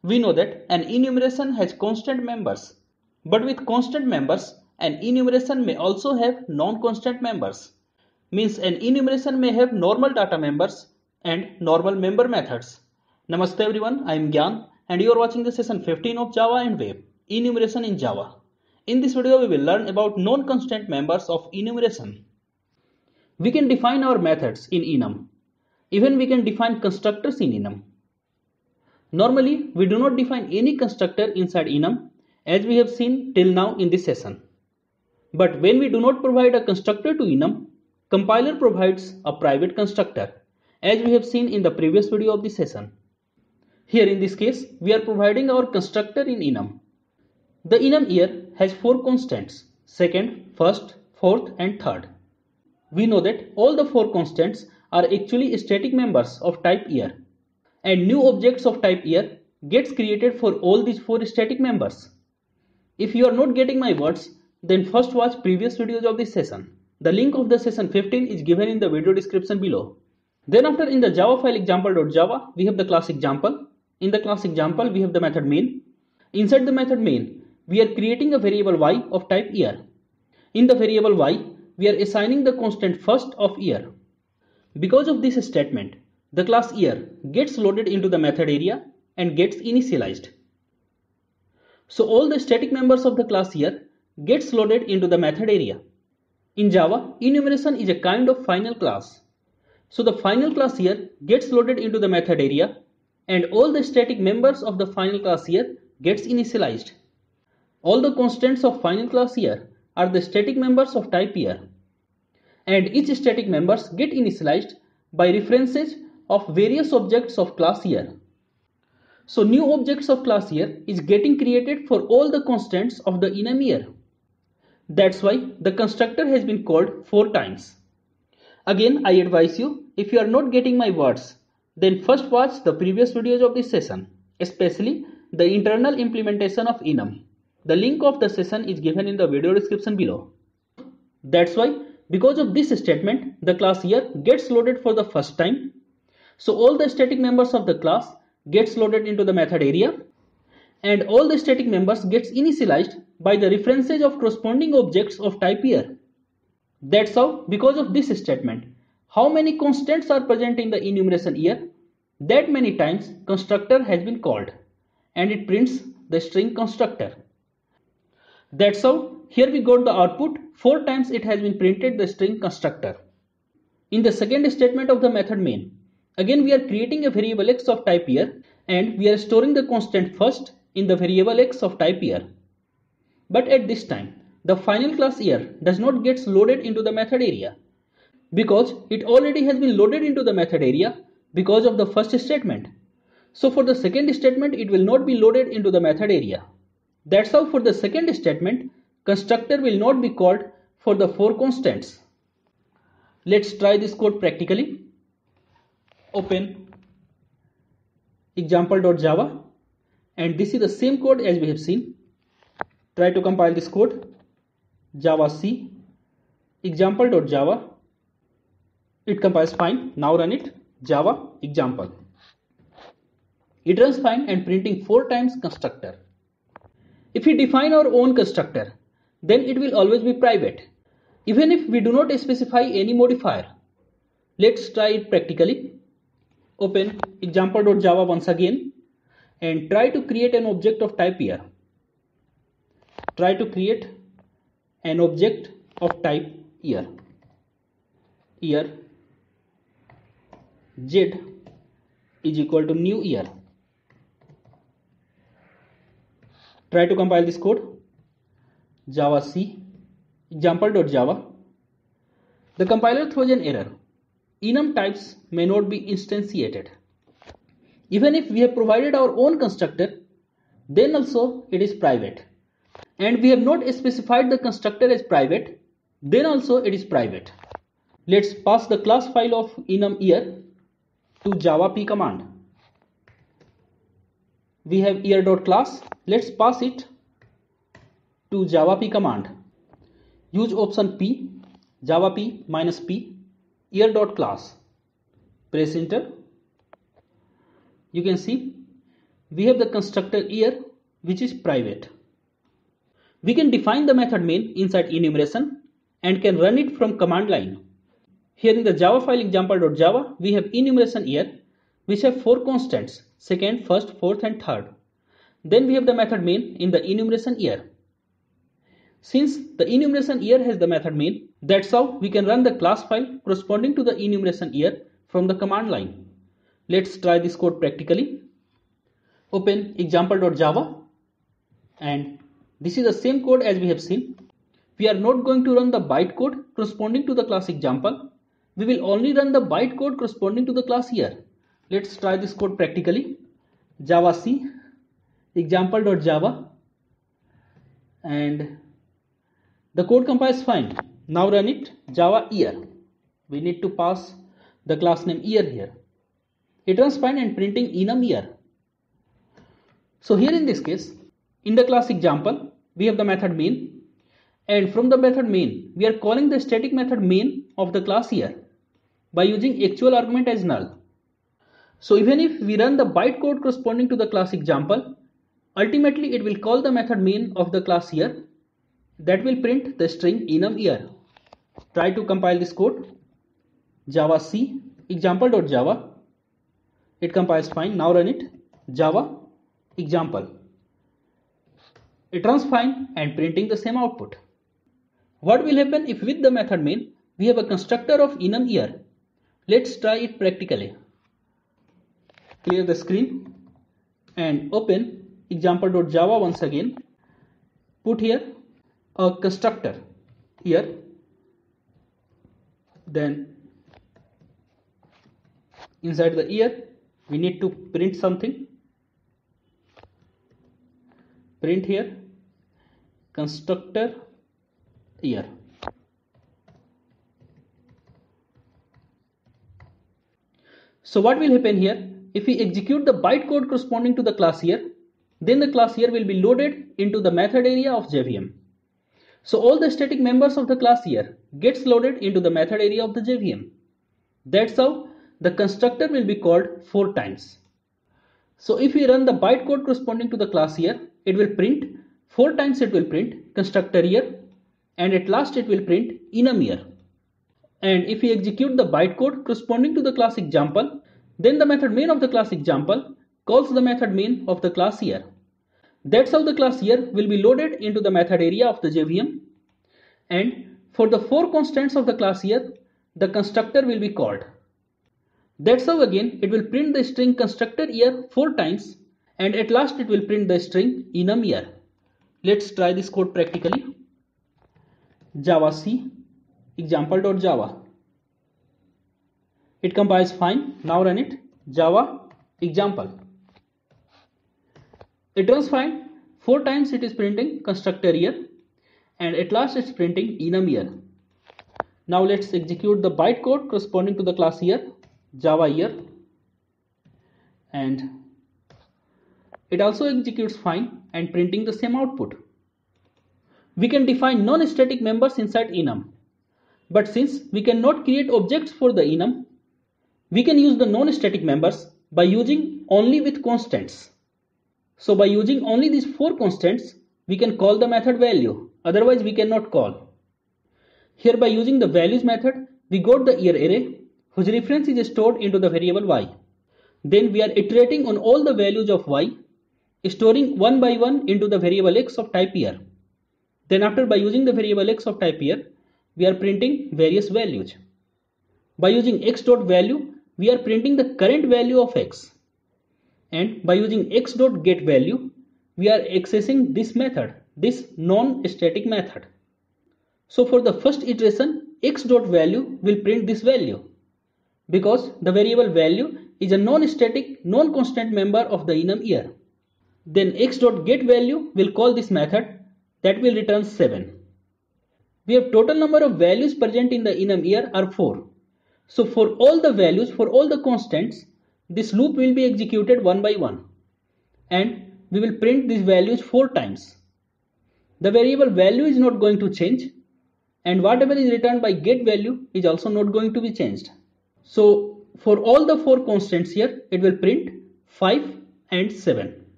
We know that an enumeration has constant members, but with constant members, an enumeration may also have non-constant members. Means an enumeration may have normal data members and normal member methods. Namaste everyone, I am Gyan and you are watching the session 15 of Java and Web, Enumeration in Java. In this video we will learn about non-constant members of enumeration. We can define our methods in enum. Even we can define constructors in enum. Normally, we do not define any constructor inside enum as we have seen till now in this session. But when we do not provide a constructor to enum, compiler provides a private constructor as we have seen in the previous video of this session. Here in this case, we are providing our constructor in enum. The enum year has 4 constants: second, first, fourth and third. We know that all the 4 constants are actually static members of type year. And new objects of type year gets created for all these 4 static members. If you are not getting my words, then first watch previous videos of this session. The link of the session 15 is given in the video description below. Then after in the Java file example.java, we have the class example. In the class example, we have the method main. Inside the method main, we are creating a variable y of type year. In the variable y, we are assigning the constant first of year. Because of this statement, the class year gets loaded into the method area and gets initialized. So all the static members of the class year gets loaded into the method area. In Java, enumeration is a kind of final class. So the final class year gets loaded into the method area and all the static members of the final class year gets initialized. All the constants of final class year are the static members of type year. And each static members get initialized by references of various objects of class year. So new objects of class year is getting created for all the constants of the enum year. That's why the constructor has been called 4 times. Again, I advise you, if you are not getting my words, then first watch the previous videos of this session, especially the internal implementation of enum. The link of the session is given in the video description below. That's why, because of this statement, the class year gets loaded for the first time. So all the static members of the class gets loaded into the method area and all the static members gets initialized by the references of corresponding objects of type year. That's how, because of this statement, how many constants are present in the enumeration year, that many times constructor has been called and it prints the string constructor. That's how here we got the output 4 times it has been printed the string constructor. In the second statement of the method main, again we are creating a variable x of type year and we are storing the constant first in the variable x of type year. But at this time, the final class year does not get loaded into the method area because it already has been loaded into the method area because of the first statement. So for the second statement, it will not be loaded into the method area. That's how for the second statement, constructor will not be called for the 4 constants. Let's try this code practically. Open example.java and this is the same code as we have seen. Try to compile this code. Java C example.java. It compiles fine. Now run it. Java example. It runs fine and printing 4 times constructor. If we define our own constructor, then it will always be private, even if we do not specify any modifier. Let's try it practically. Open example.java once again and try to create an object of type year. Try to create an object of type year. Year z is equal to new year. Try to compile this code. Java C example.java. The compiler throws an error. Enum types may not be instantiated. Even if we have provided our own constructor, then also it is private. And we have not specified the constructor as private, then also it is private. Let's pass the class file of enum year to java-p command. We have year.class. Let's pass it to java-p command. Use option P, java-p -p, year.class. Press enter. You can see we have the constructor year, which is private. We can define the method main inside enumeration and can run it from command line. Here in the Java file example.java, we have enumeration year, which have 4 constants, second, first, fourth and third. Then we have the method main in the enumeration year. Since the enumeration year has the method main, that's how we can run the class file corresponding to the enumeration year from the command line. Let's try this code practically. Open example.java, and this is the same code as we have seen. We are not going to run the bytecode corresponding to the class example. We will only run the bytecode corresponding to the class year. Let's try this code practically. Java C example.java, and the code compiles fine. Now run it. Java year. We need to pass the class name year here. It runs fine and printing enum year. So here in this case, in the class example, we have the method main, and from the method main, we are calling the static method main of the class year by using actual argument as null. So even if we run the bytecode corresponding to the class example, ultimately it will call the method main of the class year that will print the string enum year. Try to compile this code. Java C example.java. It compiles fine. Now run it. Java example. It runs fine and printing the same output. What will happen if with the method main we have a constructor of enum year? Let's try it practically. Clear the screen and open example.java once again. Put here a constructor here. Then inside the year we need to print something. Print here constructor year. So what will happen here? If we execute the bytecode corresponding to the class year, then the class year will be loaded into the method area of JVM. So all the static members of the class year gets loaded into the method area of the JVM. That's how the constructor will be called 4 times. So if we run the bytecode corresponding to the class year, it will print 4 times. It will print constructor year, and at last it will print enum year. And if we execute the bytecode corresponding to the class example, then the method main of the class example calls the method main of the class year. That's how the class year will be loaded into the method area of the JVM. And for the 4 constants of the class year, the constructor will be called. That's how again it will print the string constructor year 4 times, and at last it will print the string enum year. Let's try this code practically. Java C example.java. It compiles fine. Now run it. Java example. It runs fine. 4 times it is printing constructor year, and at last it's printing enum year. Now let's execute the bytecode corresponding to the class year, Java year, and it also executes fine and printing the same output. We can define non-static members inside enum, but since we cannot create objects for the enum, we can use the non-static members by using only with constants. So by using only these 4 constants, we can call the method value, otherwise we cannot call. Here by using the values method, we got the year array whose reference is stored into the variable y. Then we are iterating on all the values of y, storing one by one into the variable x of type year. Then after by using the variable x of type year, we are printing various values. By using x.value, we are printing the current value of x. And by using x.getValue, we are accessing this method, this non-static method. So for the first iteration, x.value will print this value, because the variable value is a non-static, non-constant member of the enum year. Then x.getValue will call this method that will return 7. We have total number of values present in the enum year are 4. So for all the values, for all the constants, this loop will be executed one by one, and we will print these values 4 times. The variable value is not going to change, and whatever is returned by get value is also not going to be changed. So for all the 4 constants here, it will print 5 and 7.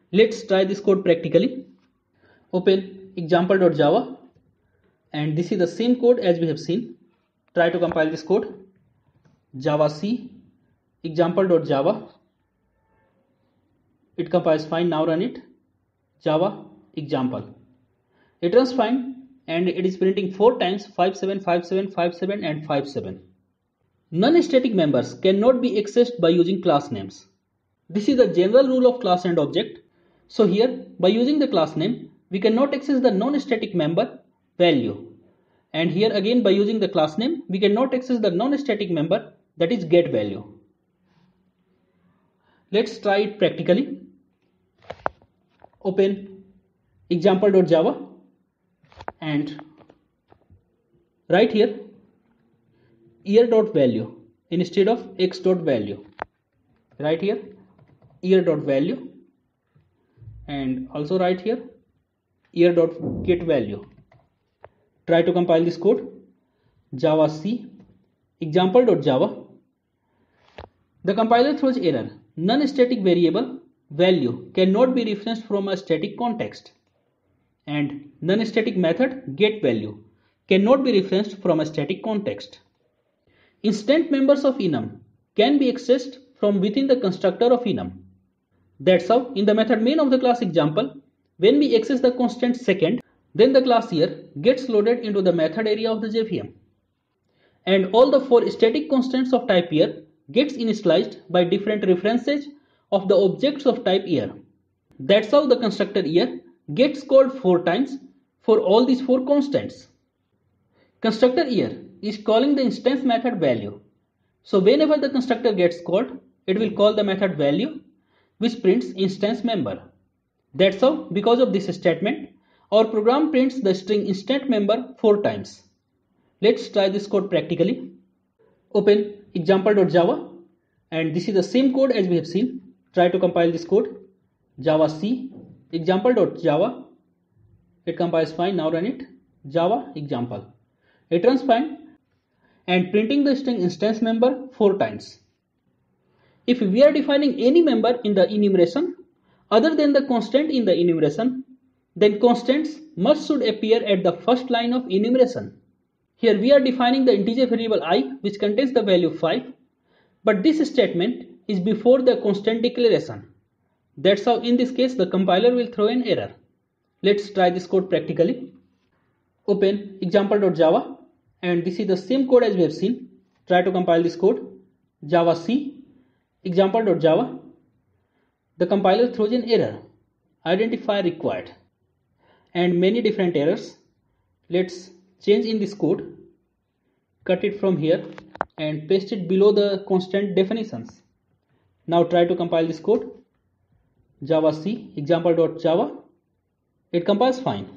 Let's try this code practically. Open example.java, and this is the same code as we have seen. Try to compile this code. Java C example.java. It compiles fine. Now run it. Java example. It runs fine and it is printing 4 times 57, 57, 57 and 57. Non-static members cannot be accessed by using class names. This is the general rule of class and object. So here, by using the class name, we cannot access the non-static member value. And here again, by using the class name, we cannot access the non-static member, that is get value. Let's try it practically. Open example.java and write here year.value instead of x.value. Write here year.value and also write here year.getValue. Try to compile this code. Java C example.java. The compiler throws error. Non-static variable value cannot be referenced from a static context, and non-static method getValue cannot be referenced from a static context. Instant members of enum can be accessed from within the constructor of enum. That's how in the method main of the class example, when we access the constant second, then the class year gets loaded into the method area of the JVM. And all the 4 static constants of type year gets initialized by different references of the objects of type year. That's how the constructor year gets called 4 times for all these 4 constants. Constructor year is calling the instance method value. So whenever the constructor gets called, it will call the method value which prints instance member. That's how, because of this statement, our program prints the string instant member 4 times. Let's try this code practically. Open example.java and this is the same code as we have seen. Try to compile this code. Java C example.java. It compiles fine. Now run it. Java example. It runs fine and printing the string instance member 4 times. If we are defining any member in the enumeration other than the constant in the enumeration, then constants must should appear at the first line of enumeration. Here we are defining the integer variable I which contains the value 5, but this statement is before the constant declaration. That's how in this case the compiler will throw an error. Let's try this code practically. Open example.java and this is the same code as we have seen. Try to compile this code. Java C example.java. The compiler throws an error. Identifier required and many different errors. Let's change in this code, cut it from here and paste it below the constant definitions. Now try to compile this code. Java C example.java. It compiles fine.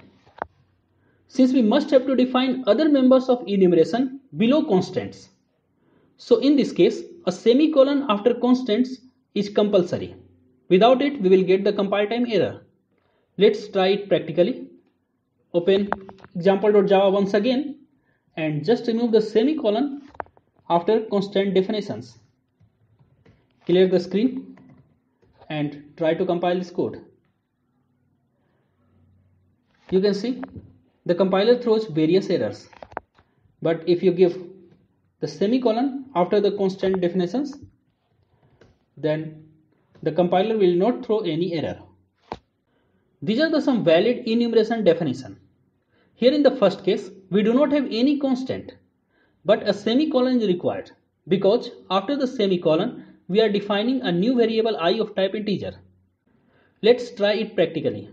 Since we must have to define other members of enumeration below constants, so in this case a semicolon after constants is compulsory. Without it we will get the compile time error. Let's try it practically. Open example.java once again and just remove the semicolon after constant definitions. Clear the screen and try to compile this code. You can see the compiler throws various errors, but if you give the semicolon after the constant definitions, then the compiler will not throw any error. These are the some valid enumeration definition. Here in the first case, we do not have any constant, but a semicolon is required because after the semicolon, we are defining a new variable I of type integer. Let's try it practically.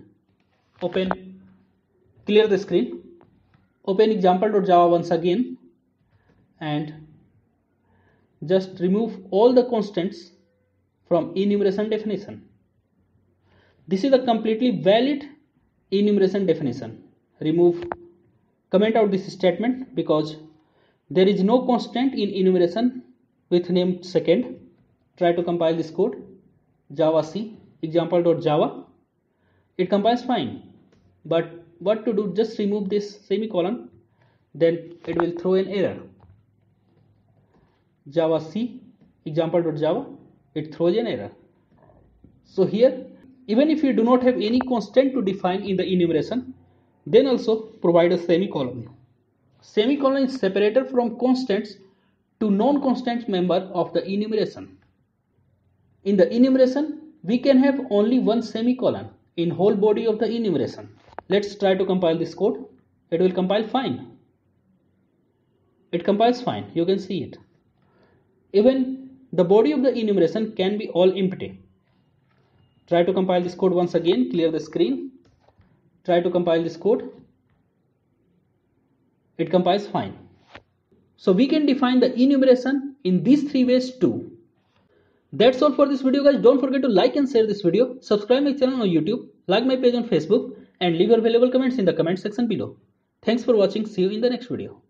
Clear the screen. Open example.java once again and just remove all the constants from enumeration definition. This is a completely valid enumeration definition. Comment out this statement because there is no constant in enumeration with name second. Try to compile this code. Java C example.java. It compiles fine, but what to do? Just remove this semicolon, then it will throw an error. Java C example.java. It throws an error. So here Even if you do not have any constant to define in the enumeration, then also provide a semicolon. Semicolon is separator from constants to non-constant member of the enumeration. In the enumeration, we can have only one semicolon in whole body of the enumeration. Let's try to compile this code. It will compile fine. It compiles fine, you can see it. Even the body of the enumeration can be all empty. Try to compile this code once again, clear the screen. Try to compile this code. It compiles fine. So we can define the enumeration in these three ways too. That's all for this video, guys. Don't forget to like and share this video, subscribe my channel on YouTube, like my page on Facebook, and leave your valuable comments in the comment section below. Thanks for watching. See you in the next video.